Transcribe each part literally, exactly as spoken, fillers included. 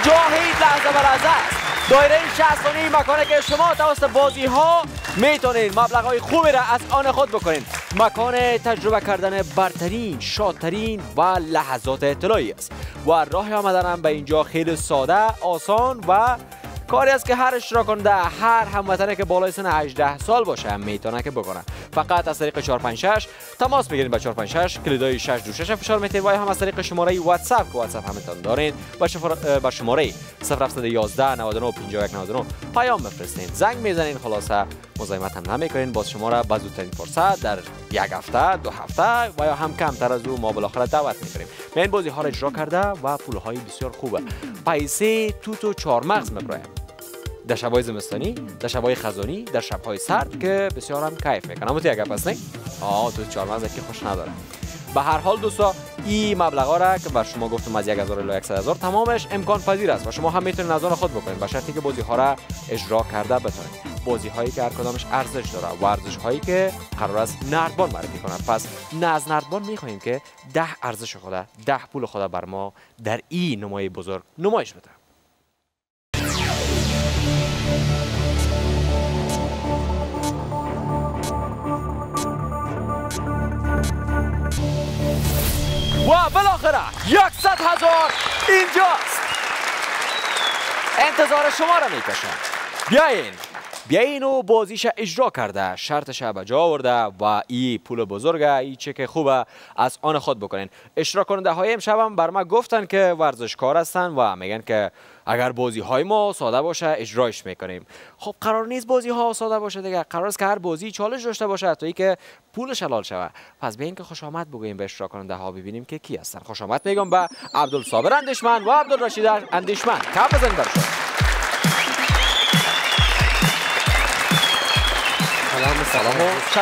اینجا هیچ لحظه به لحظه است. دایره شصت ثانیه مکانی که شما توسط بازی ها میتونید مبلغ های خوبی را از آن خود بکنید. مکان تجربه کردن برترین، شادترین و لحظات اطلاعی است و راه آمدن هم به اینجا خیلی ساده، آسان و کاری است که هر اشتراک کننده، هر هموطنی که بالای سن هجده سال باشه هم میتونه که بکنه. فقط از طریق چهار پنج شش تماس بگیرید با چهار پنج شش، کلیدای شش دو شش فشار میتید و هم از طریق شماره واتساپ که واتساپ همتون دارین با شفر... با شماره صفر هفت یک یک نود و نه پنجاه و یک نود و نه پیام بفرستین، زنگ میزنین، خلاصه مزاحمت هم نمیکنین. باز شما را به زودترین فرصت در یک هفته، دو هفته و یا هم کمتر از او ما بالاخره دعوت میکنیم. من این بازی ها را اجرا کرده و پول های بسیار خوبه. پیسه توت و چهارمغز میبرایم در شبای زمستانی، در شبای خزانی، در شبهای سرد که بسیار هم کیف میکنه. اما تو یک گپ است نه؟ آه تو چهارمغز که خوش نداره. به هر حال دوستا این مبلغا را که بر شما گفتم از هزار الی صد هزار تمامش امکان پذیر است و شما هم میتونید از آن خود بکنید به شرطی که بازی ها را اجرا کرده بتونید. بازی هایی که هر کدامش ارزش داره و ارزش هایی که قرار است نردبان معرفی کنند. پس نه از نردبان میخواهیم که ده ارزش خود، ده پول خود بر ما در این نمای بزرگ نمایش بده. و بالاخره یکصد هزار اینجاست. انتظار شما را میکشم. بیاین بیاین و بازیش اجرا کرده، شرطش به جا آورده و این پول بزرگه، این چک خوبه از آن خود بکنین. اشتراک کننده های امشب هم بر ما گفتن که ورزشکار هستن و میگن که اگر بازی های ما ساده باشه اجرایش میکنیم. خب قرار نیست بازی ها ساده باشه دیگه، قرار است که هر بازی چالش داشته باشه تا اینکه پولش حلال شوه. پس بیاین که خوش آمد بگوییم به اشتراک کننده ها، ببینیم که کی هستن. خوش آمد میگم به عبدالصابر اندیشمند و عبدالرشید اندیشمند. کف بزنید برشون. سلام و شب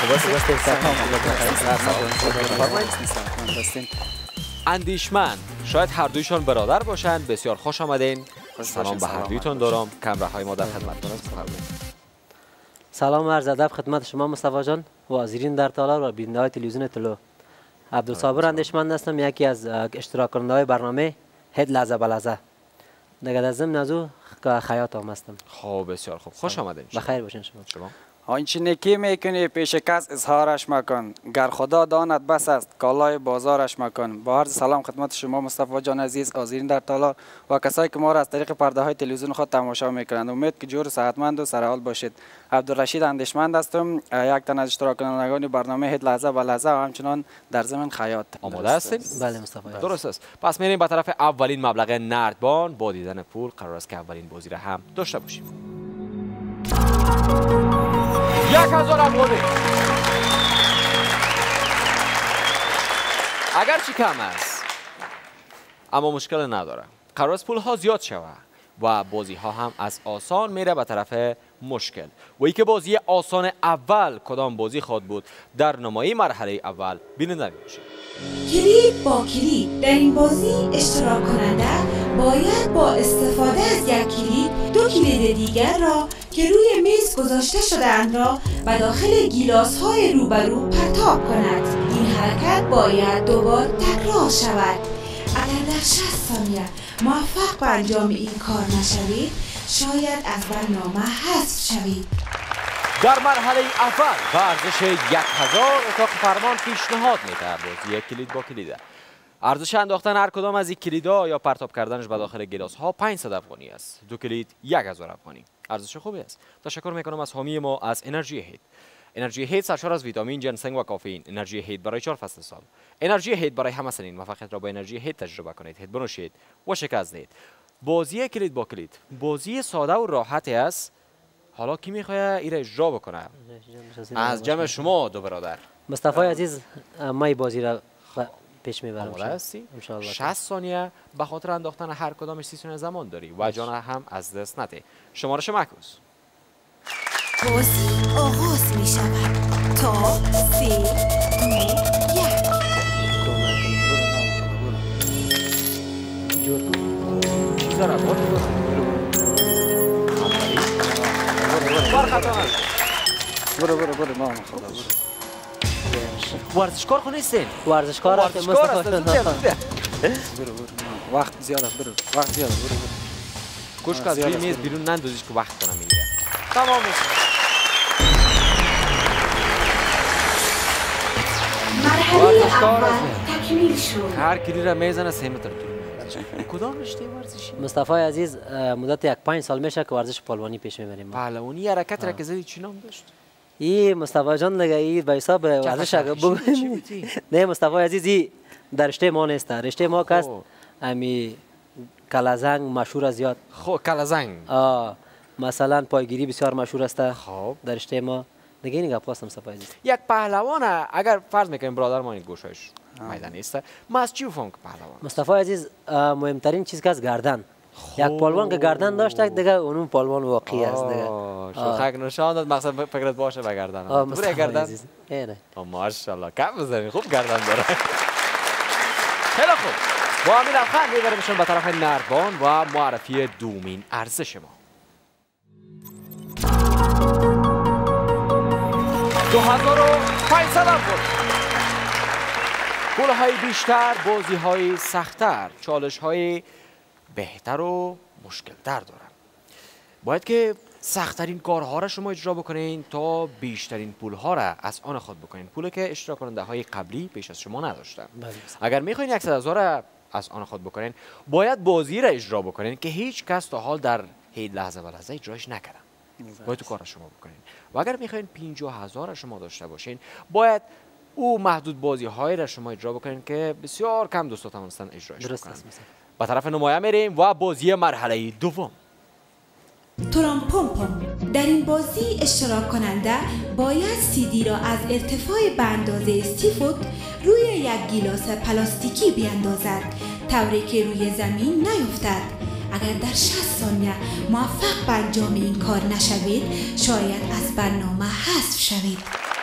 بخیر. اندیشمند شاید هر دویشان برادر باشند. بسیار خوش آمدین. سلام به هر دویتون دارم. کمره های ما در خدمتتون است. سلام و عرض ادب خدمت شما مصطفی جان، حاضرین در تالار و بیننده های تلویزیون طلوع. عبدالصابر اندیشمند هستم، یکی از اشتراک کننده های برنامه هد لحظه به لحظه. دیگه در ضمن از او خیاط هم هستم. خب بسیار خوب، خوش آمدین. بخیر باشین شما. شما آنچه نکی میکنی پیش کس اظهارش مکن، گر خدا داند بس است کالای بازارش مکن. با عرض سلام خدمت شما مصطفی جان عزیز، حاضرین در تالار و کسایی که ما را از طریق پرده های تلویزیون خود تماشا میکنند. امید که جور صحتمند و سرحال باشید. عبدالرشید اندیشمند هستم، یک تن از اشتراک کنندگان برنامه هد لحظه به لحظه و همچنان در ضمن خیاط. آماده هستید؟ بله مصطفی. درست است. پس میریم به طرف اولین مبلغ نردبان. با دیدن پول قرار است که اولین بازی را هم داشته باشیم. یک هزار افغانی. اگرچه کم است اما مشکل نداره. قرار است پول ها زیاد شود و بازی ها هم از آسان میره به طرف مشکل. و ای که بازی آسان اول کدام بازی خواهد بود در نمایی مرحله اول بیننده میشید. کلید با کلید. در این بازی اشتراک کننده باید با استفاده از یک کلید دو کلید دیگر را که روی میز گذاشته شده‌اند را به داخل گیلاس های روبرو پرتاب کند. این حرکت باید دوبار تکرار شود. اگر در شصت ثانیه موفق به انجام این کار نشوید شاید از برنامه حذف شوید. در مرحله اول با ارزش یک هزار اتاق فرمان پیشنهاد میده بازی یک کلید با کلیده. ارزش انداختن هر کدام از این کلیدها یا پرتاب کردنش به داخل گیلاس ها پانصد افغانی است. دو کلید یک هزار افغانی. ارزش خوبی است. تشکر میکنم از حامی ما از انرژی هید. انرژی هید سرشار از ویتامین، جنسنگ و کافئین. انرژی هید برای چهار فصل سال. انرژی هید برای همه سنین. موفقیت را با انرژی هید تجربه کنید. هید بنوشید و شکست دهید. بازی کلید با کلید بازی ساده و راحتی است. حالا کی میخواد این را اجرا بکنه؟ از جمع شما دو برادر. مصطفی عزیز ما بازی را پیش میبرم. آماده هستی؟ انشاءالله. شصت ثانیه به خاطر انداختن هر کدامش سی ثانیه زمان داری و جان هم از دست نده. شمارش معکوس. بازی آغاز می شود. تا سه دو یک. چیزا را بود. برو برو برو نام خدا برو. ورزشکار خو نیستین؟ ورزشکار هستیم ورزشکار مصطفی. هستین. برو برو وقت زیاد است برو وقت زیاد است برو برو کوشش از روی میز بیرون نندازیش که وقت کنم میگیره. تمام میشه. مرحله اول تکمیل شد. هر کلی را میزنه سه متر طول می‌کشه. کدام رشته ورزشی؟ مصطفی عزیز مدت یک پنج سال میشه که ورزش پهلوانی پیش میبریم. پهلوانی حرکت را که زدی چی نام داشت؟ ای مصطفی جان دیگه ای به حساب ورزش اگه بگو نه مصطفی عزیز ای در رشته ما نیست. رشته ما کس امی کلازنگ مشهور است زیاد. خب کلازنگ. آه مثلا پایگیری بسیار مشهور است. خب در رشته ما دیگه این گپ است مصطفی عزیز. یک پهلوان اگر فرض میکنیم برادر ما این گوشش میدانی است ما از چی فهم که پهلوان مصطفی عزیز مهمترین چیز که از گردن یک پهلوان که گردن داشته دیگه اون پهلوان واقعی است دیگه. شوخک نشان داد مقصد فکرت باشه به گردن. تو گردن نه ماشاءالله کم بزنی خوب گردن داره. خیلی خوب با همین لبخند میبریمشون به طرف نردبان و معرفی دومین ارزش ما. دو هزار و پانصد بود. پول‌های بیشتر، بازی‌های سخت‌تر، چالش‌های بهتر و مشکل‌تر دارن. باید که سخت‌ترین کارها را شما اجرا بکنین تا بیشترین پول‌ها را از آن خود بکنین. پولی که اشتراک کننده‌های قبلی پیش از شما نداشتن. اگر می‌خواین صد هزار را از آن خود بکنین، باید بازی را اجرا بکنین که هیچ کس تا حال در هیچ لحظه و لحظه اجراش نکرده. باید تو کار شما بکنین. و اگر میخواین پنجاه هزار شما داشته باشین باید او محدود بازی های را شما اجرا بکنین که بسیار کم دوستا توانستن اجراش بکنن. به طرف نمایه میریم و بازی مرحله دوم. ترامپومپوم. در این بازی اشتراک کننده باید سیدی را از ارتفاع به اندازه سی فوت روی یک گیلاس پلاستیکی بیاندازد طوری که روی زمین نیفتد. اگر در شصت ثانیه موفق به انجام این کار نشوید شاید از برنامه حذف شوید.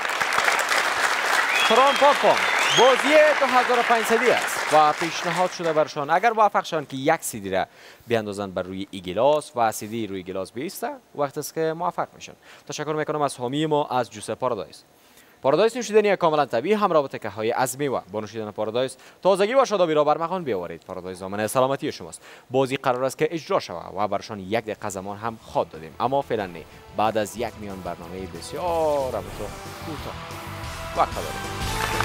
ترامپومپوم بازی دو هزار و پانصد است و پیشنهاد شده برشان اگر موفق شوند که یک سیدی را بیاندازند بر روی ای گیلاس و سیدی روی گیلاس بیسته وقتی است که موفق میشن. تشکر میکنم از حامی ما از جوس پارادایس. پارادایس نوشیدنی کاملا طبیعی همراه با تکه های از میوه. با نوشیدن پارادایس تازگی و شادابی را بر مکان بیاورید. پارادایس ضامن سلامتی شماست. بازی قرار است که اجرا شود و برشان یک دقیقه زمان هم خواد دادیم اما فعلا نه. بعد از یک میان برنامه بسیار البته کوتاه وقت داریم.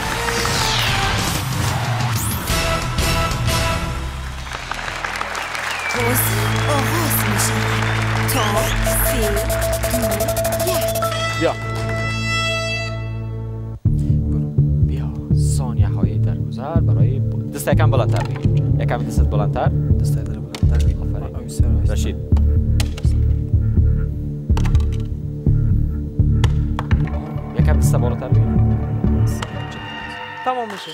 بازی آغاز میشه. تا سه دو یک. بیا بیا ثانیه های درگذر برای دست یکم بلندتر بگیر. یکم دست بلندتر. دست در بلندتر بگیر. آفرین رشید. یکم دست بالاتر بگیر. تمام میشه.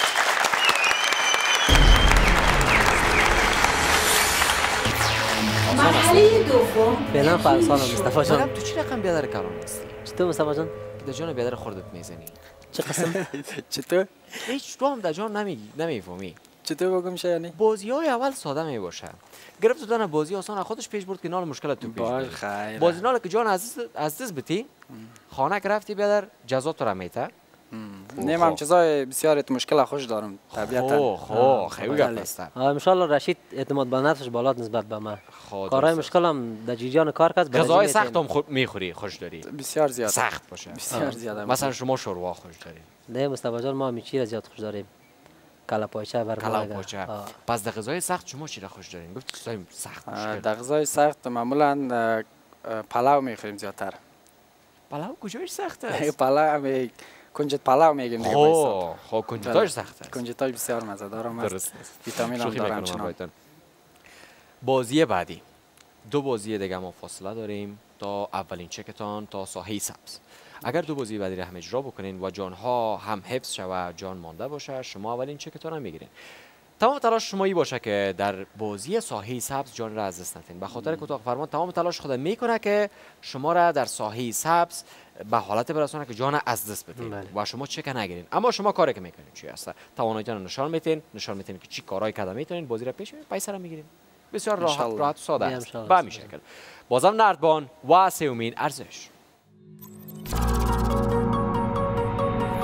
مرحله دوم. فعلا فرسان مصطفی جان. تو چی رقم بیادر کلان هستی؟ چطور مصطفی جان؟ در جان بیادر خودت میزنی. چه قسم؟ چطور؟ هیچ تو هم در جان نمیگی نمیفهمی. چطور بگم میشه یعنی؟ بازی های اول ساده می باشه. گرفت دادن بازی آسان خودش پیش برد که نال مشکلات تو پیش باش برد. خیر. بازی نال که جان عزیز عزیز بتی خانه گرفتی بیادر جزا تو را میته. نیم هم چیزای بسیار مشکل خوش دارم طبیعتا. خو خو خیلی گپ است. ان شاء الله رشید اعتماد به نفسش بالا نسبت به من. کارهای مشکل هم در جریان کار کرد. غذای سخت هم خود میخوری خوش داری. بسیار زیاد. سخت باشه. بسیار زیاد. مثلا شما شوروا خوش داری. نه مصطفی جان ما میچی را زیاد خوش داریم. کلا پاچه بر کلا پاچه. پس در غذای سخت شما چی را خوش دارین؟ گفت چیزای سخت مشکل. در غذای سخت معمولا پلاو میخوریم زیادتر. پلاو کجاش سخت است؟ پلاو می کنجد پلاو میگیم دیگه خو خو کنجداش سخت است. کنجداش بسیار مزه دار است. درست است. ویتامین هم داره چنان. بازی بعدی دو بازی دیگه ما فاصله داریم تا اولین چکتان تا ساحه سبز. اگر دو بازی بعدی را هم اجرا بکنین و جانها هم حفظ شود جان مانده باشه شما اولین چکتان هم میگیرین. تمام تلاش شما ای باشه که در بازی ساحه سبز جان را از دست ندین. به خاطر اتاق فرمان تمام تلاش خود میکنه که شما را در ساحه سبز به حالت برسونه که جان از دست بدین و شما چک نگیرین. اما شما کاری که میکنین چی هست؟ تواناییتون نشان میتین، نشان میتین که چی کارهای کردن میتونین، بازی را پیش میبرین، پیسه را میگیرین. بسیار راحت راحت و ساده است. به همین شکل. بازم نردبان و سومین ارزش.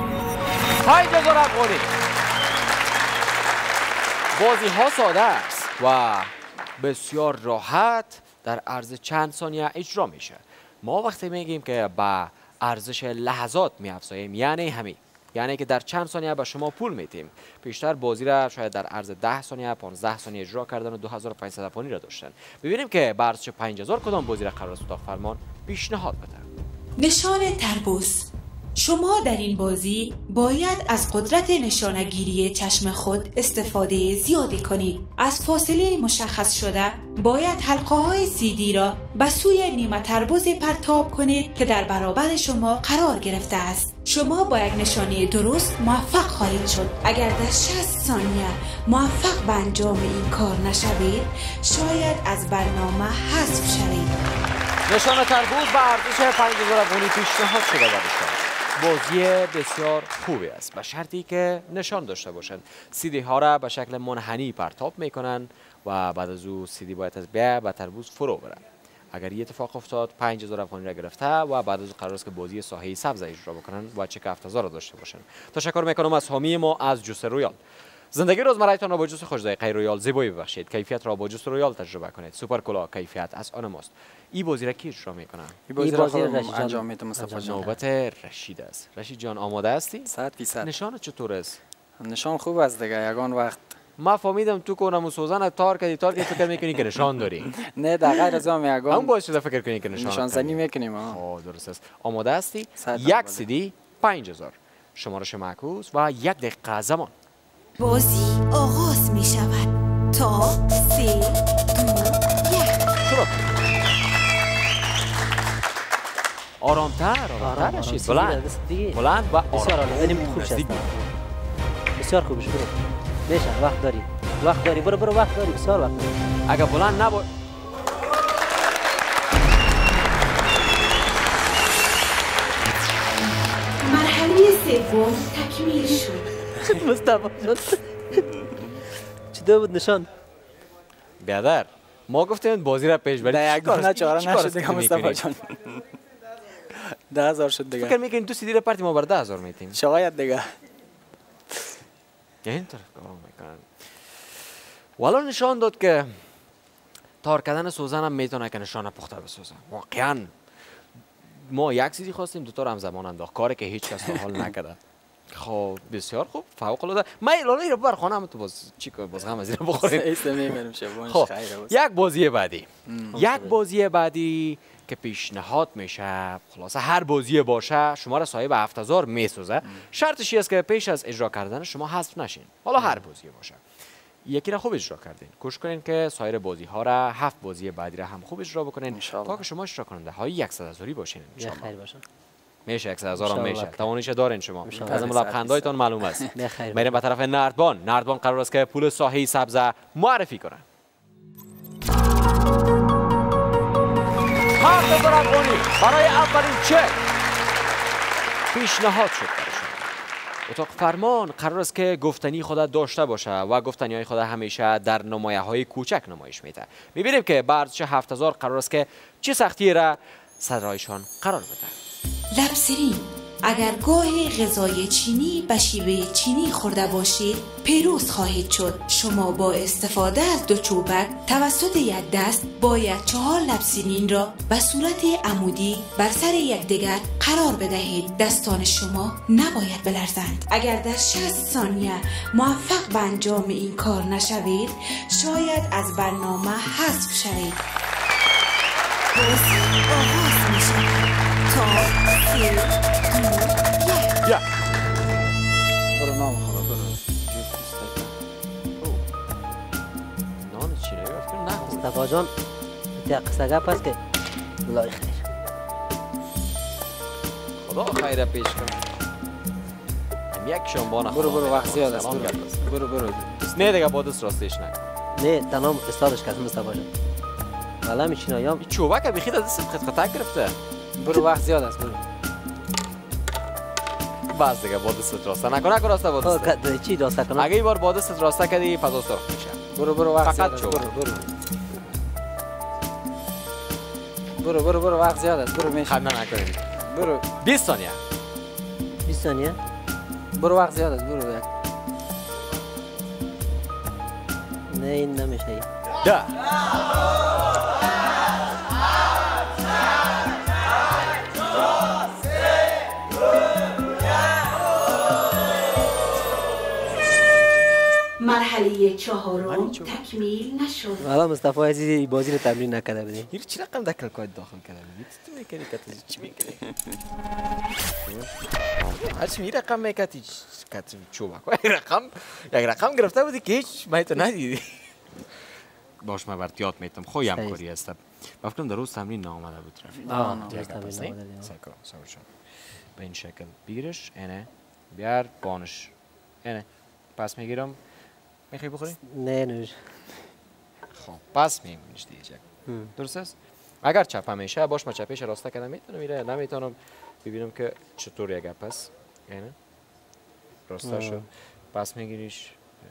پنج هزار افغانی. بازی ها ساده است و بسیار راحت در عرض چند ثانیه اجرا میشه. ما وقتی میگیم که با ارزش لحظات میافزاییم یعنی همین، یعنی که در چند ثانیه به شما پول میدیم. پیشتر بازی را شاید در عرض ده ثانیه پانزده ثانیه اجرا کردن و دو هزار و پانصد افغانی را داشتن. ببینیم که با ارزش پنج هزار کدام بازی را قرار است اتاق فرمان پیشنهاد بده. نشان تربوز. شما در این بازی باید از قدرت نشانگیری چشم خود استفاده زیادی کنید. از فاصله مشخص شده باید حلقه های سیدی را به سوی نیمه تربوز پرتاب کنید که در برابر شما قرار گرفته است. شما با یک نشانه درست موفق خواهید شد. اگر در شصت ثانیه موفق به انجام این کار نشوید شاید از برنامه حذف شوید. نشان تربوز به ارزش پنج هزار افغانی پیشنهاد شده بود. بازی بسیار خوبی است به شرطی که نشان داشته باشند. سیدی ها را به شکل منحنی پرتاب میکنن و بعد از او سیدی باید از بیا به تربوز فرو بره. اگر این اتفاق افتاد پنج هزار افغانی را گرفته و بعد از او قرار است که بازی ساحه سبز اجرا بکنن و چک هفت هزار را داشته باشند. تشکر میکنم از حامی ما از جوس رویال. زندگی روزمره‌تان را با جوس خوش ذائقه رویال زیبایی ببخشید. کیفیت را با جوس رویال تجربه کنید. سوپر کولا کیفیت از آن ماست. این بازی را کی اجرا میکنه؟ این بازی را خودم انجام میدم مصطفی جان. نوبت رشید است. رشید جان آماده هستی؟ صد درصد. نشان چطور است؟ نشان خوب است دیگه. یگان وقت ما فهمیدم تو کنم و سوزن تار کردی تار که فکر میکنی که نشان داری. نه در غیر از آن یگان هم باعث شده فکر کنی که نشان نشان زنی میکنیم. آه درست است. آماده هستی؟ یک سیدی پنج هزار شمارش معکوس و یک دقیقه زمان. بازی آغاز می شود. تا سه دو یک. شروع. آرامتر آرامتر رشید. بلند بلند و بسیار آرام. عالی. خوب شد. بسیار خوب شد. میشه وقت داری. وقت داری. برو برو وقت داری. بسیار وقت داری. اگه بلند نبود مرحله سوم تکمیل شد. مصطفی جان چطور بود نشان؟ بیادر ما گفتیم بازی را پیش برید. در یک دانه چاره چیکار نشد دیگه است مصطفی می‌کنی؟ جان. ده هزار شد فکر دیگه. میکنی تو سیدی را پرتی ما بر ده هزار میتیم. شاید دیگه. این طرف کار میکنن. والا نشان داد که تار کردن سوزن هم میتونه که نشان پخته بسازه. واقعا ما یک سیدی خواستیم دو تا هم زمان انداخت کاری که هیچ کس حال نکرده. خب بسیار خوب فوق العاده. من لاله رو بر خانه تو باز چی کنم باز غم از این بخوریم. ایست میمیرم شبونش خب خیره بود. یک بازی بعدی یک بازی بعدی که پیشنهاد میشه خلاصه هر بازی باشه شما را صاحب هفت هزار میسوزه. شرطش است که پیش از اجرا کردن شما حذف نشین. حالا هر بازی باشه یکی را خوب اجرا کردین کوشش کنین که سایر بازی ها را هفت بازی بعدی را هم خوب اجرا بکنین تا که شما اشتراک کننده های صد هزاری باشین ان شاء الله. میشه صد هزار هم میشه. توانش دارین شما. از لبخندایتان معلوم است. میریم به طرف نردبان. نردبان قرار است که پول ساحه سبز معرفی کنه. هفت هزار افغانی برای اولین چک پیشنهاد شد برای شما. اتاق فرمان قرار است که گفتنی خود داشته باشه و گفتنی های خود همیشه در نمایه های کوچک نمایش میده. میبینیم که بر ارزش هفت هزار قرار است که چه سختی را صدرایشان قرار بده. لبسرین. اگر گاه غذای چینی به شیوه چینی خورده باشید پیروز خواهید شد. شما با استفاده از دو چوبک توسط یک دست باید چهار لبسرین را به صورت عمودی بر سر یکدیگر قرار بدهید. دستان شما نباید بلرزند. اگر در شصت ثانیه موفق به انجام این کار نشوید شاید از برنامه حذف شوید. بازی آغاز می شود. تا سه دو یک. برو نام خدا برو. نان چینی افکر نه. مصطفی جان تا قصه گپ است که لای خیر. خدا خیر پیش کنه. هم یک شنبان برو برو وقت زیاد است. برو برو. نه دیگه با دست راستش نکن. نه تمام استادش کرد مصطفی جان. والا میچینایام این چوبک بخید از دست خط خطا گرفته. برو وقت زیاد است برو. باز دیگه با دست راسته نکن نکن راسته با دست. چی راسته کنم؟ اگه این بار با دست راسته کردی پس سرخ میشه. برو برو وقت فقط زیاد است. چوب. برو برو. برو برو برو وقت زیاد است. برو میشه. خنده نکنید. برو. بیست ثانیه. بیست ثانیه. برو وقت زیاد است. برو. نه این نمیشه. ده مرحله چهارم تکمیل نشد. حالا مصطفی عزیزی بازی رو تمرین نکرده بودیم. هیچ چی رقم دکل کاید داخل کرده بودی؟ تو میکنی کتازی چی میکنی؟ هرچی می رقم میکتی کتی چوبک یک رقم یک رقم گرفته بودی که هیچ من تو ندیدی. باش من برات یاد میتم خوی هم کاری هستم. بفکرم در روز تمرین نامده بود رفیق. آه نه روز تمرین نامده. سکو سوچون. به این شکل بگیرش اینه بیار بانش اینه پس میگیرم میخوای بخوری؟ نه نه. خب پس میمونیش دیگه. درست است؟ اگر چپ همیشه باش ما چپش راسته کردم میتونم میره نمیتونم ببینم که چطور یک پس اینه راسته شد پس میگیریش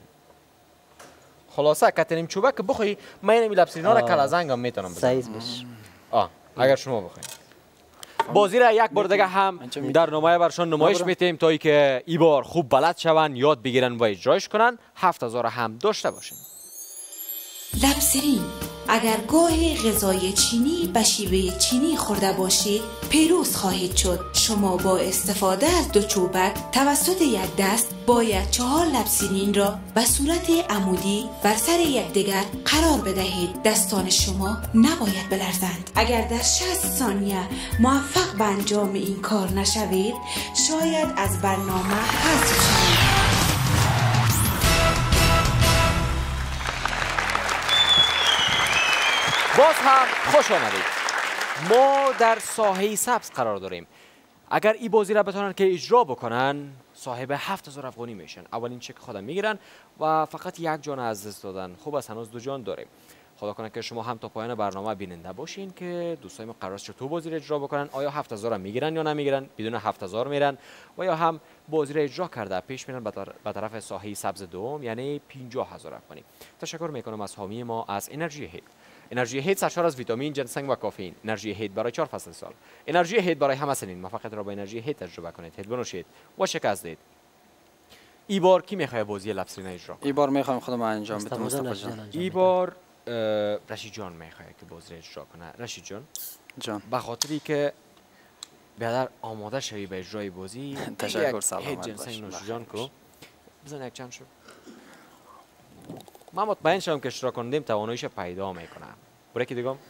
خلاصه کتنیم چوبک که بخوای من اینم لبسرینا را کلا زنگم میتونم بزنم سایز بش. آه اگر شما بخواید بازی را یک بار دیگه هم در نمایه برشان نمایش میتیم تا که این بار خوب بلد شون یاد بگیرن و اجرایش کنن هفت هزار هم داشته باشین. لبسرین اگر گاه غذای چینی به شیوه چینی خورده باشید پیروز خواهید شد. شما با استفاده از دو چوبک توسط یک دست باید چهار لبسرین را به صورت عمودی بر سر یکدیگر قرار بدهید. دستان شما نباید بلرزند. اگر در شصت ثانیه موفق به انجام این کار نشوید شاید از برنامه حذف شوید. باز هم خوش آمدید. ما در ساحه سبز قرار داریم. اگر این بازی را بتونن که اجرا بکنن صاحب هفت هزار افغانی میشن. اولین چک خودم میگیرن و فقط یک جان از دست دادن. خوب است هنوز دو جان داریم. خدا کنه که شما هم تا پایان برنامه بیننده باشین که دوستای ما قرار چطور بازی را اجرا بکنن. آیا هفت هزار میگیرن یا نمیگیرن؟ بدون هفت هزار میرن و یا هم بازی را اجرا کرده پیش میرن به طرف ساحه سبز دوم یعنی پنجاه هزار افغانی. تشکر میکنم از حامی ما از انرژی هید. انرژی هید سرشار از ویتامین، جنسنگ و کافئین. انرژی هید برای چهار فصل سال. انرژی هید برای همه سنین. موفقیت را با انرژی هید تجربه کنید. هید بنوشید و شکست دید. ای بار کی میخواد بازی لبسرین اجرا کنه؟ ای بار میخوام خودم انجام بدم مصطفی جان. ای بار رشید جان میخواد که بازی اجرا کنه. رشید جان جان به خاطری که بیادر آماده شوی به اجرای بازی تشکر سلامت هید جنسنگ نوش جان کو بزن یک چند شو. من مطمئن شدم که اشتراک کنندیم تواناییش پیدا میکنم. برای که دیگم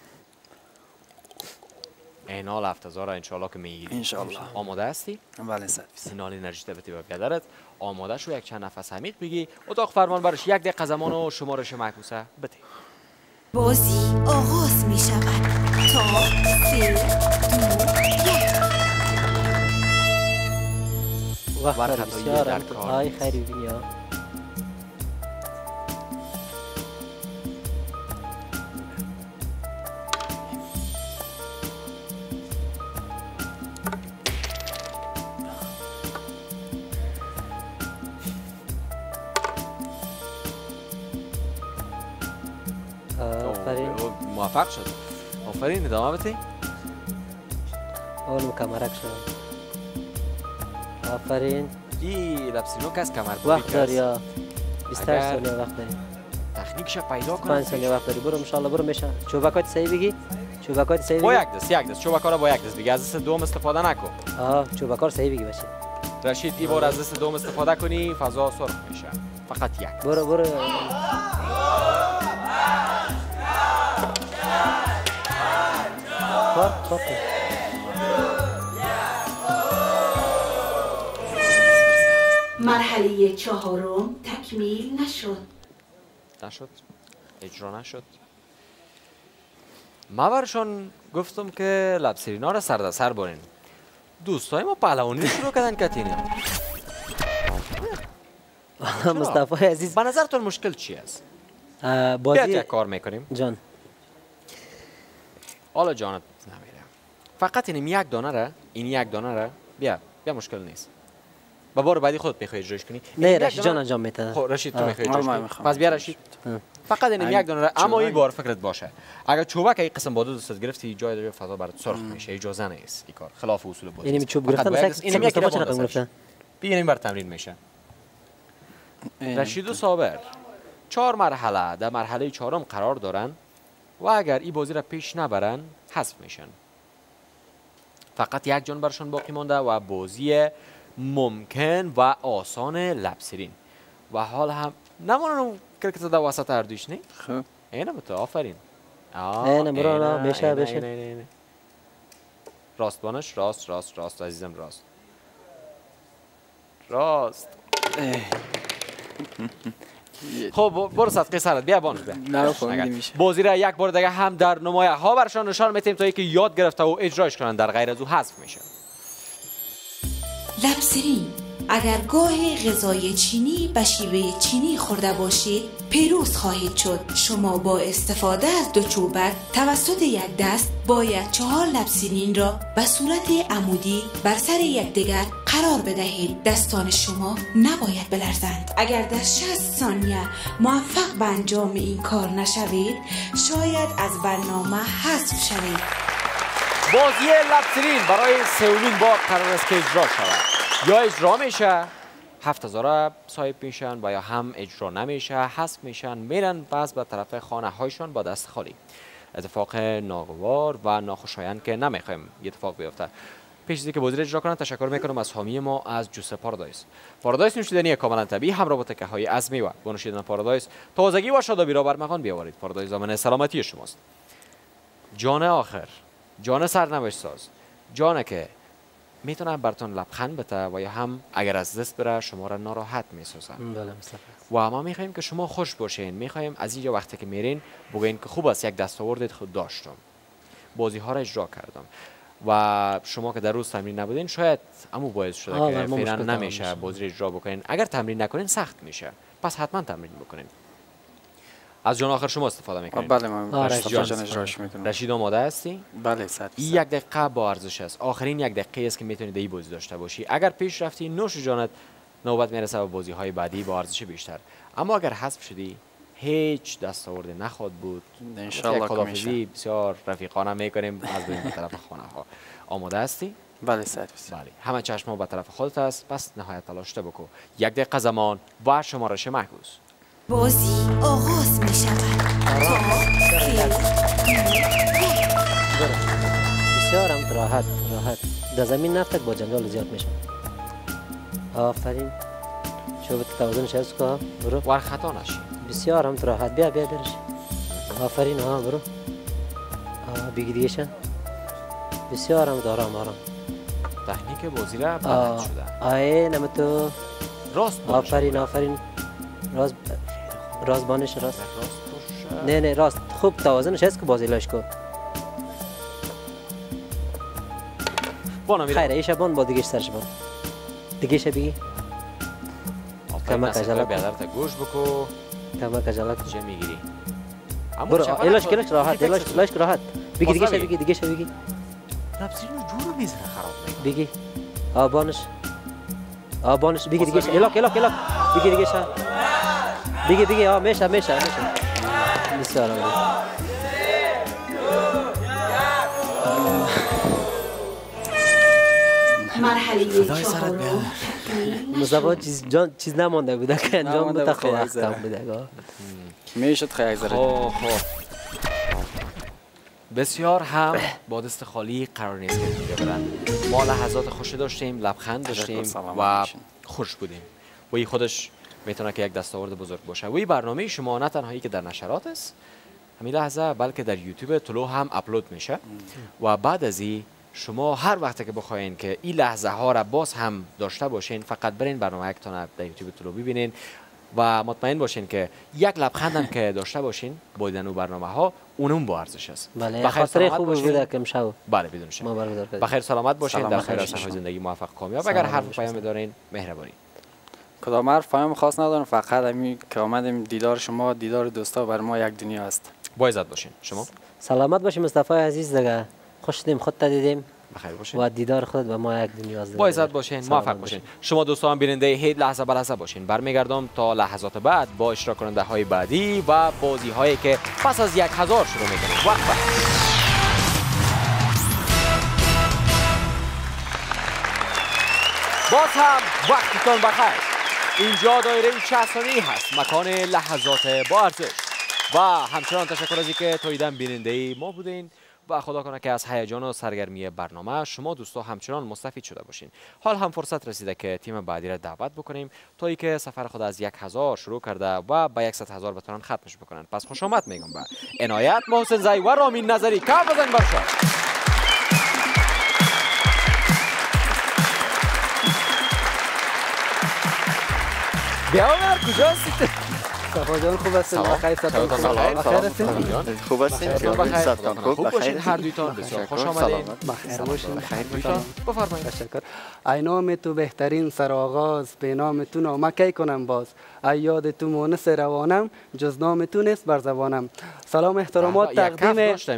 اینال هفت هزار انشالله که میگیری. انشالله. آماده هستی؟ بله سرویس. اینال انرژی تبتی به بیادرت آماده شو یک چند نفس حمید بگی اتاق فرمان برش یک دقیقه زمان و شمارش معکوسه بده. بازی آغاز می شود تا سه دو یک. وقت بسیار های خیری بینیا. آفرین موفق شد. آفرین ادامه بده. اول کمرک شد. آفرین. ای لبسینو کس کمر بودی وقت داری یا بیست ثانیه وقت داری. تکنیکش پیدا کن. پنج ثانیه وقت داری. برو ان شاء الله برو میشه. چوبکات صحیح بگی. چوبکات صحیح بگی. با یک دست یک دست چوبکا را با یک دست بگی. از دست دوم استفاده نکن. آها چوبکا رو صحیح بگی باشه. رشید ای بار از دست دوم استفاده کنی فضا سرخ میشه. فقط یک. برو برو. کار کار. مرحله چهارم تکمیل نشد. نشد. اجرا نشد. ما برشان گفتم که لبسرینا را سر در سر برین. دوستای ما پهلوانی شروع کردن کتینی. مصطفی عزیز به نظرتون مشکل چی است؟ بازی یک کار میکنیم. جان حالا جانت نمیره. فقط اینم یک دانه را، این یک دانه را بیا، بیا مشکل نیست. با بار بعدی خودت میخوای اجراش کنی. نه رشید جان انجام میده. خب رشید تو میخوای اجراش کنی. پس بیا رشید. فقط اینم یک دانه را اما این بار فکرت باشه. اگر چوبک این قسم با دو دست گرفتی جای دیگه فضا برات سرخ میشه. اجازه نیست این کار. خلاف اصول بازی. اینم چوب گرفتن مثلا اینم یک چوب گرفتن. بیا این بر تمرین میشه. رشید و صابر چهار مرحله در مرحله چهارم قرار دارن و اگر این بازی را پیش نبرن حذف میشن. فقط یک جان برشان باقی مانده و بازی ممکن و آسان لبسرین و حال هم نمانم کرکت در وسط اردوش نه؟ خب اینه بتا آفرین. اینه برو میشه بشه. راست بانش راست راست راست عزیزم راست راست. خب برو صدقه سرت بیا بانش بیا. نه فهمیدی میشه. بازی را یک بار دیگه هم در نمایه ها برشان نشان میتیم تا اینکه یاد گرفته و اجراش کنن، در غیر از او حذف میشه. لبسرین اگر گاه غذای چینی به شیوه چینی خورده باشید پیروز خواهید شد. شما با استفاده از دو چوبک توسط یک دست باید چهار لبسرین را به صورت عمودی بر سر یکدیگر قرار بدهید. دستان شما نباید بلرزند. اگر در شصت ثانیه موفق به انجام این کار نشوید شاید از برنامه حذف شوید. بازی لبسرین برای سومین بار قرار است که اجرا شود. یا اجرا میشه هفت هزار صاحب میشن و یا هم اجرا نمیشه حذف میشن میرن پس به طرف خانه هایشان با دست خالی. اتفاق ناگوار و ناخوشایند که نمیخوایم اتفاق بیفته. پیش از اینکه بازی اجرا کنن تشکر میکنم از حامی ما از جوس پارادایس. پارادایس نوشیدنی کاملا طبیعی همراه با تکه های از میوه. با نوشیدن پارادایس تازگی و شادابی را بر مغان بیاورید. پارادایس ضامن سلامتی شماست. جان آخر، جان سرنوشت ساز، جان که میتونه براتون لبخند بده و یا هم اگر از دست بره شما را ناراحت میسازه. بله و ما میخوایم که شما خوش باشین. میخوایم از اینجا وقتی که میرین بگین که خوب است یک دستاورد خود داشتم، بازی ها را اجرا کردم. و شما که در روز تمرین نبودین شاید امو باعث شده که فعلا نمیشه بازی اجرا بکنین. اگر تمرین نکنین سخت میشه، پس حتما تمرین بکنین. از جان آخر شما استفاده میکنین؟ بله من رشید جان اجراش میکنم. رشید آماده هستی؟ بله صد این یک دقیقه با ارزش است. آخرین یک دقیقه است که میتونید این بازی داشته باشی. اگر پیش رفتی نوش جانت، نوبت میرسه به بازی های بعدی با ارزش بیشتر. اما اگر حذف شدی هیچ دستاورد نخواد بود. ان شاء الله خداحافظی بسیار رفیقانه میکنیم از بین به طرف خانه ها. آماده هستی؟ بله صد بله. همه چشم به طرف خودت است. پس نهایت تلاش بکن. یک دقیقه زمان و شمارش محفوظ. بازی آغاز می شود. بسیار هم راحت راحت در زمین نفتک با جنجال زیاد میشه. آفرین. چوب توازنش حفظ کن. برو. ور خطا نشی. بسیار هم راحت. بیا بیا برش. آفرین. ها برو. آه بگی دیگه. بسیار هم دارم آرام. تکنیک بازی را بلد شده. آه نمتو. راست باش. آفرین آفرین. راست راست بانش راست. راست نه نه راست. خوب توازنش هست که بازی لاش کن. خیره ایش بان با دیگه سرش بان. دیگه ش بگی. کما کجالا بیادر تا گوش بکو. کما کجالا چه میگیری؟ برو الاش کلاش راحت الاش الاش راحت. بگی دیگه ش بگی دیگه ش بگی. لبسرین رو جور میزنه خراب میکنه. بگی. آبانش. آبانش بگی دیگه ش الاک الاک الاک. بگی دیگه ش. بگی بگی آ میشه میشه میشه. بسیار عالی. مرحله چهارم مصطفی چیز جان چیز نمونده بوده که انجام بده خیلی وقت بوده. میشد خیلی زره. خب خب بسیار هم با دست خالی قرار نیست که دیگه برن. ما لحظات خوشی داشتیم، لبخند داشتیم و خوش بودیم. و این خودش میتونه که یک دستاورد بزرگ باشه. و این برنامه شما نه تنهایی که در نشرات است همین لحظه بلکه در یوتیوب طلوع هم اپلود میشه و بعد از این شما هر وقت که بخواین که این لحظه ها را باز هم داشته باشین فقط برین برنامه تان در یوتیوب طلوع ببینین و مطمئن باشین که یک لبخند هم که داشته باشین با دیدن اون برنامه ها اونم با ارزش است. بله خاطر خوب بوده که امشب. بله بدون شک. بخیر سلامت باشین، در خیر از زندگی موفق کامیاب. اگر حرف پیام دارین مهربانی. کدام حرف پیام خاص ندارم، فقط همین که آمدیم دیدار شما، دیدار دوستا بر ما یک دنیا است. با عزت باشین. شما سلامت باشین مصطفی عزیز دیگه. خوش دیدیم خودت دیدیم. بخیر باشین. و دیدار خود و ما یک دنیا است. با عزت باشین، موفق باشین. شما دوستان بیننده هید لحظه به لحظه باشین. برمیگردم تا لحظات بعد با اشتراک کننده های بعدی و بازی هایی که پس از یک هزار شروع میکنیم. وقت بعد. باز هم وقتتون بخیر. اینجا دایره شصت ثانیه‌ای هست، مکان لحظات با ارزش. و همچنان تشکر از اینکه تا دیدن بیننده ما بودین و خدا کنه که از هیجان و سرگرمی برنامه شما دوستا همچنان مستفید شده باشین. حال هم فرصت رسیده که تیم بعدی را دعوت بکنیم تا ای که سفر خود از یک هزار شروع کرده و به صد هزار بتونن ختمش بکنن. پس خوش آمد میگم به عنایت، محسن زئی و رامین نظری. کف بزنید برشان. بیاور کجاست؟ صفا جان خوب هستین؟ بخیر ستان بخیر هستین؟ خوب هستین؟ خوب باشین هر دویتان. بسیار خوش آمدین. بخیر باشین. بخیر دویتان. بفرمایید. تشکر. ای نام تو بهترین سرآغاز، به نام تو نامه کی کنم باز. ای یاد تو مونس روانم، جز نام تو نیست بر زبانم. سلام احترامات تقدیم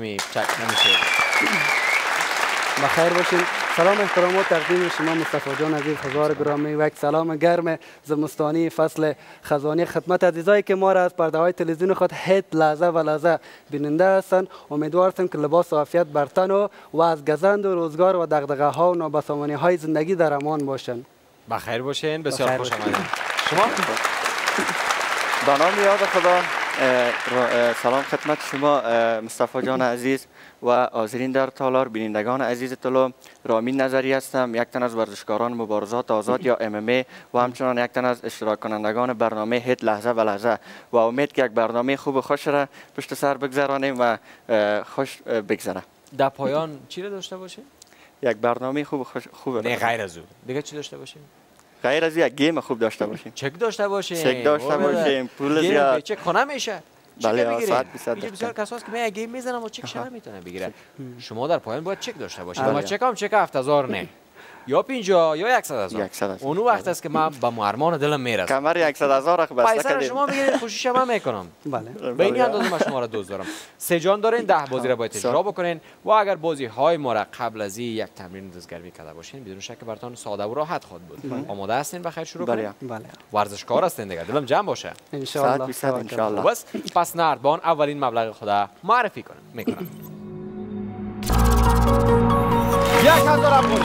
بخیر باشین. سلام احترامات تقدیم شما مصطفی جان عزیز، هزار گرامی و یک سلام گرم زمستانی فصل خزانی خدمت عزیزایی که ما را از پرده های تلویزیون خود هیت لحظه و لحظه بیننده هستند. امیدوار هستم که لباس و عافیت بر تن و, و از گزند و روزگار و دغدغه ها و نابسامانی های زندگی در امان باشند. بخیر باشین. بسیار خوش آمدید. شما به نام یاد خدا. سلام خدمت شما مصطفی جان عزیز و حاضرین در تالار، بینندگان عزیز طلو. رامین نظری هستم، یک تن از ورزشکاران مبارزات آزاد یا ام ام ای و همچنان یک تن از اشتراک کنندگان برنامه هیت لحظه و لحظه و امید که یک برنامه خوب و خوش را پشت سر بگذرانیم و خوش بگذره. در پایان چی را داشته باشیم؟ یک برنامه خوب و خوش خوبه. نه غیر از او دیگه چی داشته باشیم؟ غیر از یک گیم خوب داشته باشیم. چک داشته باشیم. چک داشته باشیم. پول زیاد. چک کنه میشه. بله صد درصد. بسیار کسایی که من گیم میزنم و چک شما میتونه بگیره. شما در پایان باید چک داشته باشید. اما چک هم چک هفت هزار نه. یا پنجاه یا صد هزار. اون وقت است که من به مرمان دلم میرسم. کمر صد هزار را بسته کردیم. پیسه شما میگیرید خوشی شما میکنم. بله. به این اندازه من شما را دوست دارم. سه جان دارین، ده بازی را باید اجرا بکنین و اگر بازی های ما را قبل از یک تمرین دستگرمی کرده باشین بدون شک براتون ساده و راحت خواهد بود. آماده هستین بخیر شروع کنیم؟ بله. ورزشکار هستین دیگه. دلم جمع باشه. ان شاء الله. ان شاء الله. بس پس نردبان اولین مبلغ خدا معرفی کنم. میکنم. یک هزار افغانی.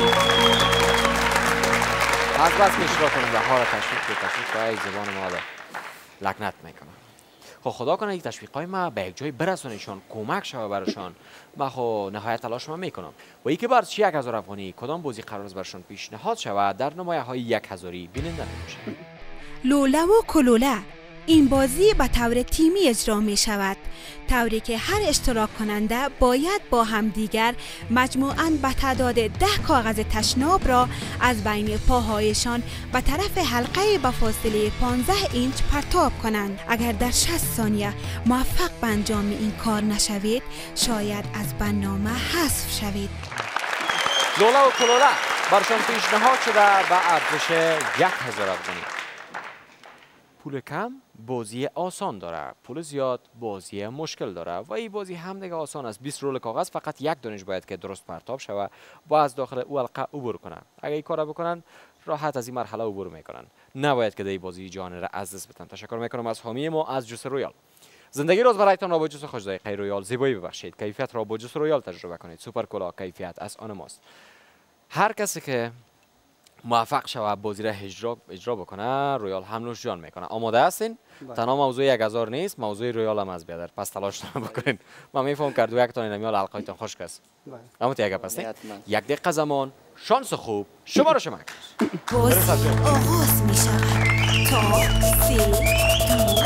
از بس که اشتراک کننده ها را تشویق به تشویق های زبان ما را لعنت میکنم. خب خدا کنه این تشویق های ما به یک جای برسونیشان، کمک شوه برشان. من خب نهایت تلاش ما میکنم و اینکه بر چی یک هزار افغانی کدام بازی قرار است برشان پیشنهاد شود در نمایه های یک هزاری بیننده میشه. لوله و کلوله این بازی به طور تیمی اجرا می شود، طوری که هر اشتراک کننده باید با همدیگر مجموعاً به تعداد ده کاغذ تشناب را از بین پاهایشان به طرف حلقه به فاصله پانزده اینچ پرتاب کنند. اگر در شصت ثانیه موفق به انجام این کار نشوید شاید از برنامه حذف شوید. لوله و کلوله برشان پیشنهاد شده به ارزش یک هزار افغانی. پول کم بازی آسان داره، پول زیاد بازی مشکل داره و این بازی هم دیگه آسان است. بیست رول کاغذ فقط یک دانش باید که درست پرتاب شوه و از داخل او حلقه عبور کنن. اگه این کارا بکنن راحت از این مرحله عبور میکنن. نباید که این بازی جان را از دست بدن. تشکر میکنم از حامی ما از جوس رویال. زندگی روز برایتان را با جوس خوش ذائقه رویال زیبایی ببخشید. کیفیت را با جوس رویال تجربه کنید. سوپر کولا کیفیت از آن ماست. هر کسی که موفق شوه بازی را اجرا اجرا بکنه رویال هم نوش جان میکنه. آماده هستین؟ تنها موضوع یک هزار نیست، موضوع رویال هم از بیادر. پس تلاش بکنین. من میفهم کرد یک تا نمیال حلقایتان خوش است. اما تو یک پس یک دقیقه زمان شانس خوب شما رو شما بازی آغاز می شود تا سی دو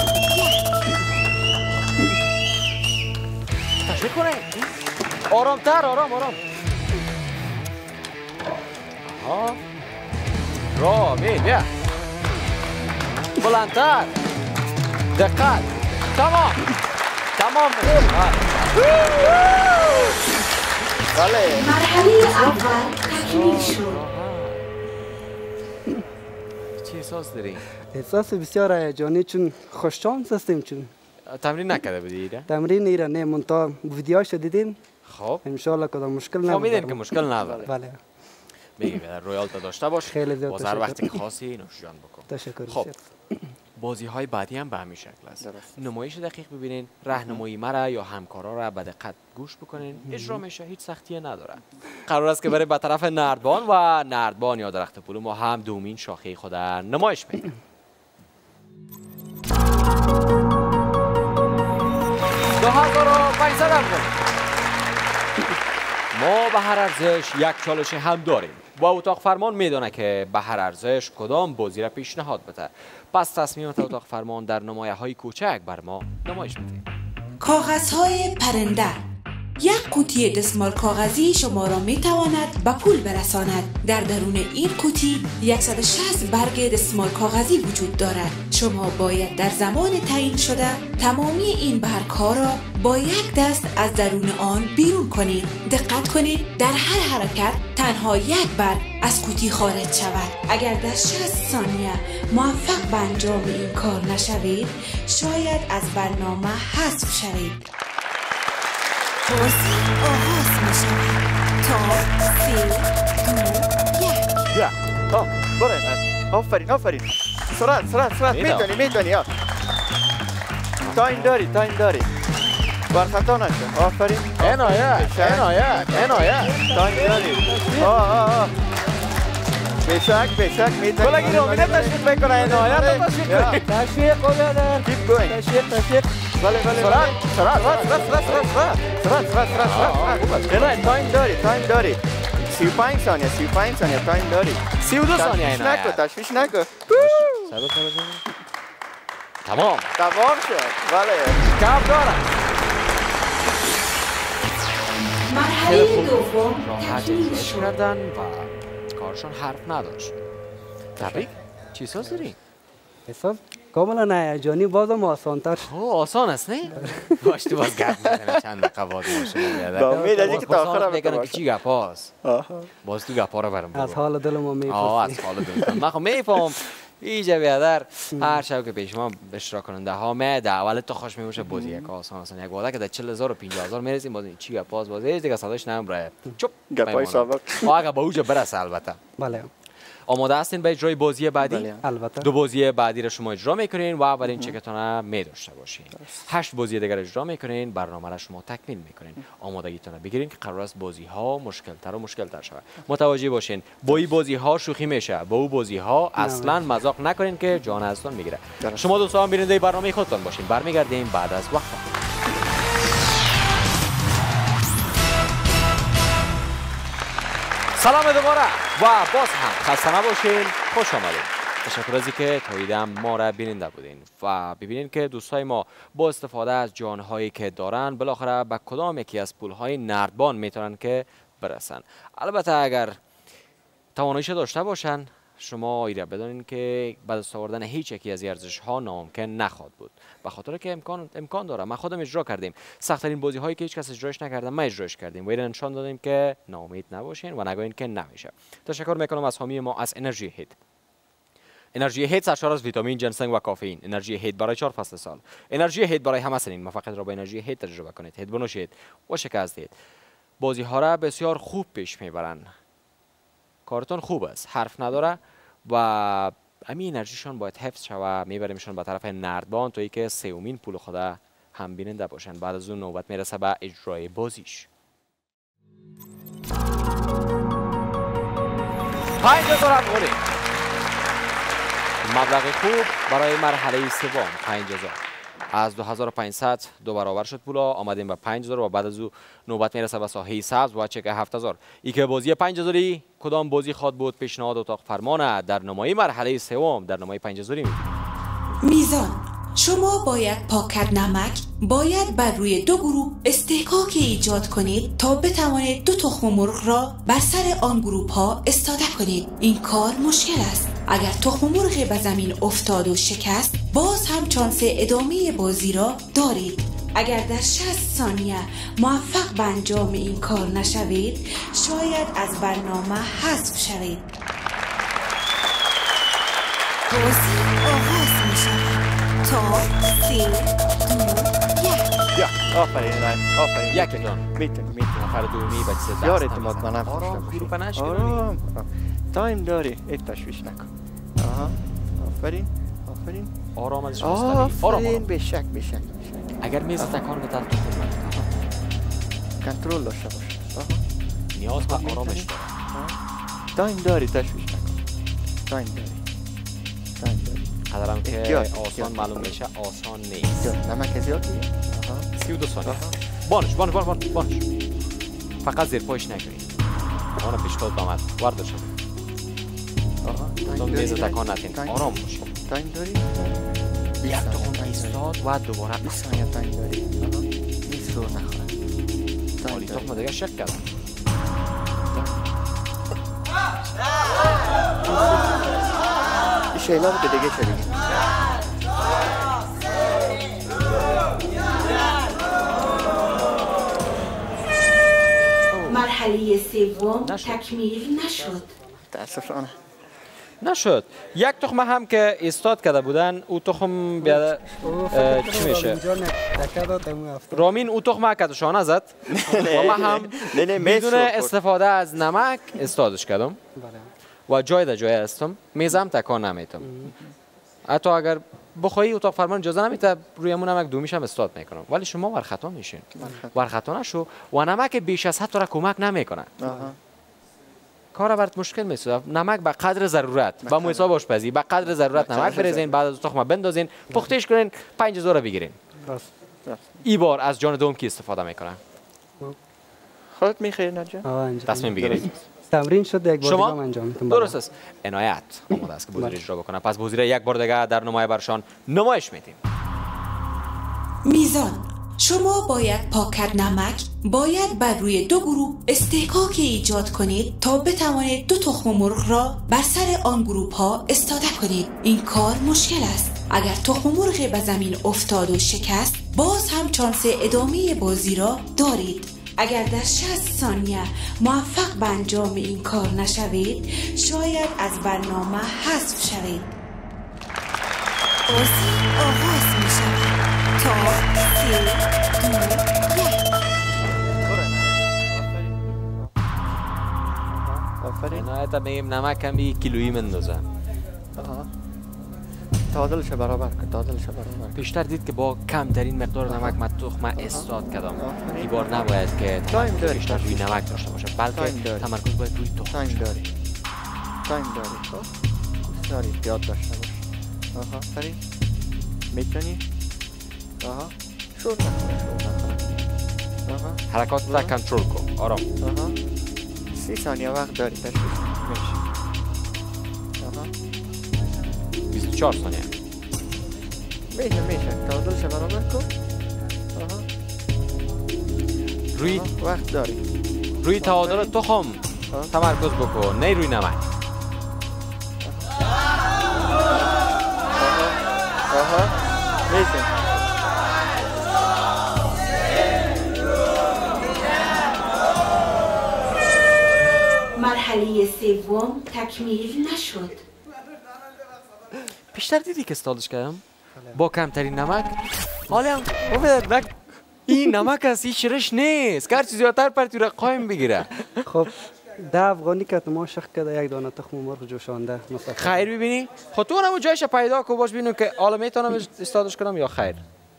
تشویق کنه. آرامتر آرام آرام. آها رامین بیا بلندتر دقت تمام تمام. بله مرحله اول تکمیل شد. چی احساس داری؟ احساس بسیار هیجانی چون خوششانس هستیم چون تمرین نکرده بودی ایره؟ تمرین ایره نه منتها ویدیوهاشو دیدیم. خب ان شاء الله کدام مشکل نداره. فهمیدین که مشکل نداره. بله میگی در رویال تا داشته باش. خیلی زیاد باز هر وقتی که خواستی نوش جان بکن. تشکر. خب بازی های بعدی هم به همین شکل است. نمایش دقیق ببینین، راهنمایی مرا یا همکارا را به دقت گوش بکنین. اجرا میشه، هیچ سختی نداره. قرار است که برای به طرف نردبان و نردبان یا درخت پلو ما هم دومین شاخه خود نمایش میدیم. دو هزار و پانصد افغانی. ما به هر ارزش یک چالش هم داریم و اتاق فرمان میدونه که به هر ارزش کدام بازی را پیشنهاد بده. پس تصمیمات اتاق فرمان در نمایه های کوچک بر ما نمایش میده. کاغذهای پرنده. یک قوطی دستمال کاغذی شما را می تواند به پول برساند. در درون این قوطی صد و شصت برگ دستمال کاغذی وجود دارد. شما باید در زمان تعیین شده تمامی این برگ ها را با یک دست از درون آن بیرون کنید. دقت کنید در هر حرکت تنها یک برگ از قوطی خارج شود. اگر در شصت ثانیه موفق به انجام این کار نشوید شاید از برنامه حذف شوید. بازی آغاز می شود. تا سه دو یک. یا آه برای آفرین آفرین سرعت سرعت سرعت میتونی میتونی آه تایم داری تایم داری برخطا نشد. آفرین عنایت عنایت عنایت تایم داری. آه آه آه بشک بشک میتونی کلگی نومینه تشویق بکنه. عنایت تشویق کنی. تشویق قلدر Keep going. تشویق تشویق بله بله سرعت سرعت سرعت سرعت سرعت سرعت سرعت سرعت سرعت سرعت تایم داری تایم داری سی و پنج ثانیه سی و پنج ثانیه تایم داری سی و دو ثانیه. تشویش نکن تشویش نکن. تمام تمام شد. بله کم دارم. مرحله دوم راحت تکمیل اجراش شد. کردن و کارشون حرف نداشت. تبریک. چی ساز داری؟ حساب کاملا هیجانی بازم آسان‌تر شد. اوه آسان است نه؟ باش تو باز گپ میزنم چند دقیقه بعد باشه. با امید از اینکه تا آخر هم بگن که باشه. چی گپ هاست. باز تو گپا رو برام بگو. از حال دل ما میپرسی. آه از حال دل. من خب میفهم. اینجا بیادر هر شب که پیش ما اشتراک کننده ها می در اول تو خوش میموشه بازی یک آسان آسان یک وادا که در چهل هزار و پنجاه هزار میرسیم بازی چی گپ هاست بازی دیگه صداش نم راه. چپ. گپای سابق. آقا با اوج برس البته. بله آماده هستین به اجرای بازی بعدی؟ بله. البته. دو بازی بعدی رو شما اجرا میکنین و اولین چکتون می داشته باشین. هشت بازی دیگر اجرا میکنین، برنامه را شما تکمیل میکنین. آمادگیتون بگیرین که قرار است بازی ها مشکل تر و مشکل تر شود. متوجه باشین با این بازی ها شوخی میشه، با او بازی ها اصلا مذاق نکنین که جان ازتون میگیره. شما دوستان بیننده برنامه خودتون باشین. برمیگردیم بعد از وقت. سلام دوباره و باز هم خسته نباشین. خوش آمدید. تشکر از اینکه تا ایدم ما را بیننده بودین و ببینین که دوستای ما با استفاده از جانهایی که دارن بالاخره به کدام یکی از پولهای نردبان میتونن که برسن. البته اگر تواناییش داشته باشن شما ایره بدانین که به دست آوردن هیچ یکی از ارزش ها ناممکن نخواهد بود، به خاطر که امکان امکان داره. ما خودم اجرا کردیم سخت ترین بازی هایی که هیچ کس اجراش نکرده ما اجراش کردیم و ایره نشان دادیم که ناامید نباشین و نگوین که نمیشه. تشکر میکنم از حامی ما از انرژی هیت. انرژی هیت سرشار از ویتامین، جنسنگ و کافئین. انرژی هیت برای چهار فصل سال. انرژی هیت برای همه سنین. موفقیت را با انرژی هیت تجربه کنید. هیت بنوشید و شکست دید. بازی ها را بسیار خوب پیش میبرن. کارتون خوب است، حرف نداره و همین انرژیشون باید حفظ شود. میبریمشون به طرف نردبان تا اینکه سومین پول خود هم بیننده باشن. بعد از اون نوبت میرسه به اجرای بازیش. پنج هزار افغانی مبلغ خوب برای مرحله سوم. پنج هزار از دو هزار و پانصد دو برابر شد پولا. آمدیم به پنج هزار و بعد از او نوبت میرسه به ساحه سبز و چک هفت هزار. ای که بازی پنج هزاری کدام بازی خواد بود؟ پیشنهاد اتاق فرمانه در نمایی مرحله سوم در نمایی پنج هزاری میزان. شما باید پاکت نمک باید بر روی دو گروه استحقاقی ایجاد کنید تا بتوانید دو تخم مرغ را بر سر آن گروه ها استاده کنید. این کار مشکل است. اگر تخم مرغ به زمین افتاد و شکست باز هم چانس ادامه بازی را دارید. اگر در شصت ثانیه موفق به انجام این کار نشوید شاید از برنامه حذف شوید. بازی آغاز می شود. تا سه دو یک. یا آفرین رای آفرین یک جان میتونی میتونی نفر دومی بچه دست یار اعتماد به نفس آرام داشته گروه باشی. نشکنی. آرام تایم داری ایت تشویش نکن. آها آفرین آفرین آرام ازش مستقیم. آرام آفرین آرام بشک بشک بشک اگر میز تکان به طرف کنترل داشته باش. آها نیاز به آرامش داره. تایم داری تشویش نکن. تایم داری تایم داری قدرم که احتیاط، آسان احتیاط. معلوم میشه آسان نیست. یا نمک زیاد میگه. آها سی سی و دو ثانیه. بانش بانش بانش بانش بانش. فقط زیر پایش نگیرید. آن پیشتاد آمد. وارد شد. آها. تو میز تکان ندین. آرام باشید. تایم داری؟ یک تخم ایستاد و دوباره بیست ثانیه تایم داری. آها. نیست رو نخوره. عالی تخم دیگه شک کردم. این شیلا که دیگه شدیم. مرحله سوم تکمیل نشد. تاسفانه. نشد. یک تخم هم که ایستاد کرده بودن او تخم بیاد چی میشه؟ رامین او تخم که شانه زد و من هم بدون استفاده از نمک ایستادش کردم و جای در جای هستم میزم تکان نمیتم. حتی اگر بخوایی اتاق فرمان اجازه نمیده رویمون نمک دومیش هم استاد میکنم ولی شما ورخطا میشین. ورخطا نشو و نمک بیش از حد تو را کمک نمیکنه. کار برات مشکل میشه. نمک به قدر ضرورت با حساب آشپزی به قدر ضرورت نمک بریزین، بعد از تخم بندازین، پختش کنین، پنج هزار رو بگیرین. این بار از جان دوم کی استفاده میکنه؟ خودت میخوای نجا؟ تصمیم بگیرید. تمرین شد یک بار دیگه شما انجام میتونم. درست است. عنایت آماده است که بازی اجرا بکنه. پس بازی را یک بار دیگه در نمای برشان نمایش میدیم. میزان شما باید پاکت نمک باید بر روی دو گروه استحقاق ایجاد کنید تا بتوانید دو تخم مرغ را بر سر آن گروه ها استاده کنید. این کار مشکل است. اگر تخم مرغ به زمین افتاد و شکست باز هم چانس ادامه بازی را دارید. اگر در شصت ثانیه موفق به انجام این کار نشوید شاید از برنامه حذف شوید. بازی آغاز می شود تا سه دو یک. آفرین. عنایت میگیم نمک هم یک کیلویی مندازه. تعادلش برابر کن. تعادلش برابر. پیشتر دید که با کمترین مقدار نمک من تخم استاد کردم. این بار نباید که تایم داری. بیشتر روی نمک داشته باشه بلکه تمرکز باید روی تخم. تایم داری. تایم داری. خب. داری یاد داشته باش. آها. آفرین. میتونی؟ آها. شور نکنه. شور نکنه. آها. حرکات را کنترل کن. آرام. آها. سی ثانیه وقت داری. تشویش. میشه. آها. بیست و چهار ثانیه. میشه میشه. تعادلش برابر کن. آها. روی آها. وقت داری. روی تعادل تخم تمرکز بکن نه روی نمک. آها. میشه. مرحله سوم تکمیل نشد. پیشتر دیدی که استادش کردم با کمترین نمک حالا هم نک این نمک است این شرش نیست هر چیز زیادتر پرتی را قایم بگیره. خب ده افغانی که ما شخ کرده یک دانه تخم مرغ جوشانده مثلا خیر ببینی خب تو اونم جایش پیدا کو باش ببینم که حالا میتونم استادش کنم یا خیر.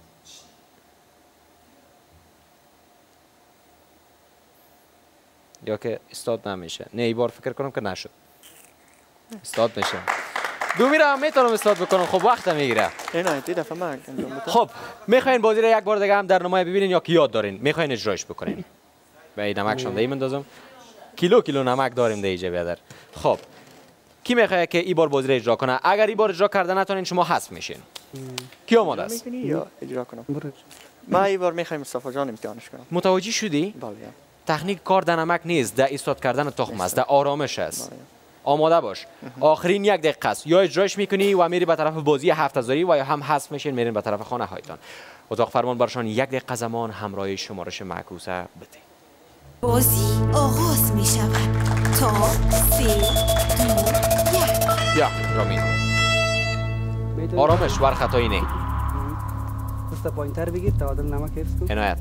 یا که استاد نمیشه. نه این بار فکر کنم که نشد. استاد میشه. دومی را هم میتونم استاد بکنم. خب وقت میگیره. اینا این دفعه من انجام بدم. خب میخواین بازی را یک بار دیگه هم در نمای ببینین یا که یاد دارین میخواین اجراش بکنین. به این نمک شام دهیم اندازم. کیلو کیلو نمک داریم در اینجا بیادر. خب کی میخواد که این بار بازی را اجرا کنه؟ اگر این بار اجرا کرده نتونین شما حذف میشین. کی آماده است؟ میکنی یا اجرا کنم؟ ما این بار میخوایم مصطفی جان امتحانش کنم. متوجه شدی؟ بله. تکنیک کار در نمک نیست، در ایستاد کردن تخم است، در آرامش است. آماده باش. آخرین یک دقیقه است. یا اجراش میکنی و میری به طرف بازی هفت هزاری و یا هم حذف میشین میرین به طرف خانه هایتان. اتاق فرمان برشان یک دقیقه زمان همراه شمارش معکوسه بده. بازی آغاز می شود تا سه دو یک. یا رامین آرامش ور خطایی نه. دست پایین تر بگیر تعادل نمک حفظ کن. عنایت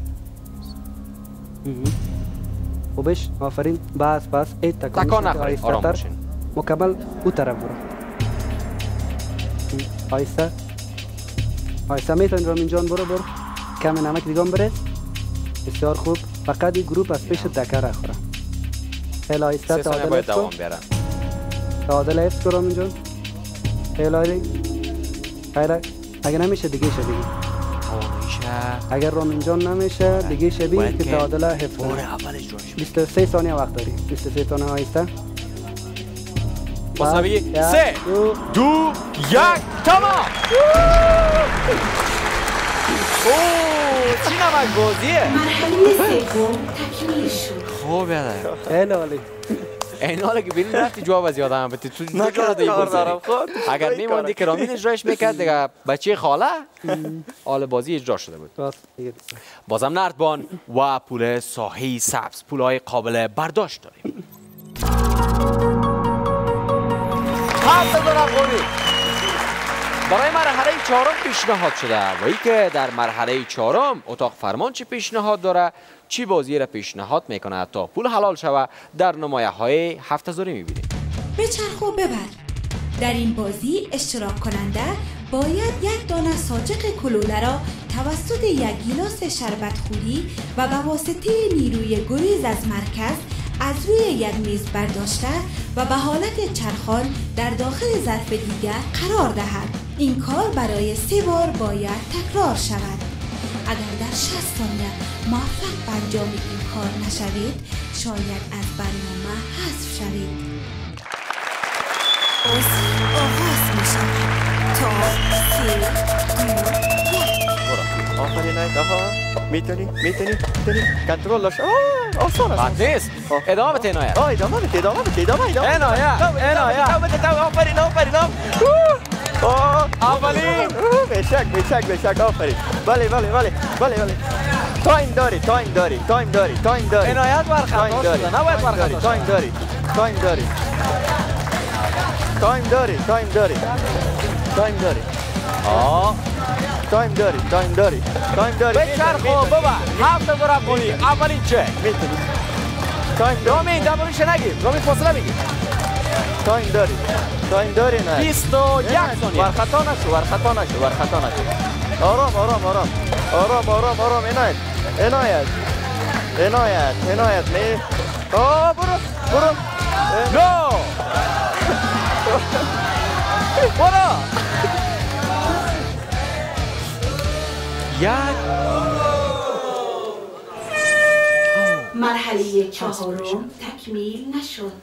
خوبش آفرین. بس بس ای تکان تکان نخورید. آرام باشین. مکمل او طرف برو. آیسته آیسته میتونی رامین جان برو برو کم نمک دیگه بره. بسیار خوب. فقط این گروپ از پیش دکه را خوره. خیلی آیسته تعادل حفظ کن. تعادل حفظ کن رامین جان. خیلی آیلی خیلی اگه نمیشه دیگه شه دیگه. تواناییشه اگر رامین جان نمیشه دیگه شبیه باید که که تعادل حفظ بار کنه. اول اجراش بشه. بیست و سه ثانیه وقت داری. بیست و سه ثانیه آهسته. مساوی یک، سه دو. دو یک تمام. اوه چی نمک بازیه. مرحله سوم تکمیل شد. خوب یاده خیلی عالی. این حالا که بیرون رفتی جواب از یادم بتی تو نه نکرده دیگه کار بگذاری. دارم خود اگر میموندی که رامین اجرایش میکرد دیگه بچه خاله حال بازی اجرا شده بود. راست دیگه. بازم نردبان و پول ساحی سبز، پولهای قابل برداشت داریم. هفت هزار افغانی برای مرحله چهارم پیشنهاد شده و ای که در مرحله چهارم اتاق فرمان چی پیشنهاد داره، چی بازی را پیشنهاد میکنه تا پول حلال شوه در نمایه های هفت هزاری میبینیم. بچرخ و ببر. در این بازی اشتراک کننده باید یک دانه ساجق کلوله را توسط یک گیلاس شربت خوری و به واسطه نیروی گریز از مرکز از روی یک میز برداشته و به حالت چرخان در داخل ظرف دیگر قرار دهد. این کار برای سه بار باید تکرار شود. اگر در شصت ثانیه موفق به انجام این کار نشوید شاید از برنامه حذف شوید. بازی آغاز می شود تا سه دو یک. برو آفرین نایت آها میتونی میتونی میتونی کنترلش آه آسان است. بد نیست. ادامه بده عنایت. آه ادامه بده ادامه بده ادامه ادامه عنایت عنایت آفرین آفرین آه آفرین. بشک بشک بشک آفرین. بله بله بله بله بله تایم داری تایم داری تایم داری تایم داری عنایت بر خطا تایم داری شده نباید بر خطا تایم داری تایم داری تایم داری تایم داری تایم داری آه تایم داری تایم داری تایم داری بچرخ و ببر. هفت هزار افغانی اولین چه میتونی تایم داری رامین دبرش نگیر. رامین فاصله بگیر. تایم داری تایم داری نه بیست و یک ثانیه. ور خطا نشو ور خطا نشو ور خطا نشو آرام آرام آرام آرام آرام آرام عنایت عنایت عنایت عنایت می آه برو برو نو برو یک مرحله چهارم تکمیل نشد.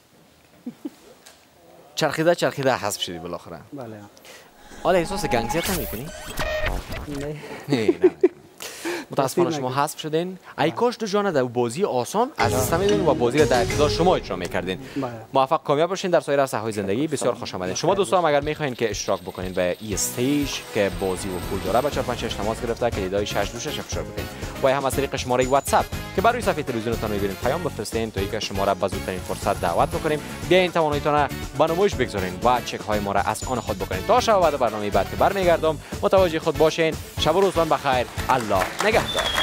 چرخیده چرخیده حذف شدی بالاخره. بله. حالا احساس گنگزیت هم میکنی؟ نه. نه نه متاسفانه شما حذف شدین. ای کاش دو جانه در بازی آسان از دست میدین و بازی را در انتظار شما اجرا میکردین. موفق کامیاب باشین در سایر ساحه‌های زندگی. بسیار خوش آمدین. شما دوستان اگر میخواین که اشتراک بکنین به ای استیج که بازی و پول داره، با چهار پنج شش تماس گرفته کلیدای شش دو شش افشار بدین. و هم از طریق شماره واتساپ که بر روی صفحه تلویزیونتان میبینید پیام بفرستین تا اینکه شما را به زودترین فرصت دعوت بکنیم. بیاین تواناییتان به نمایش بگذارین و چک های ما را از آن خود بکنین. تا شب بعد برنامه بعد که برمیگردم متوجه خود باشین. شب و روزتان بخیر. الله نگهدار.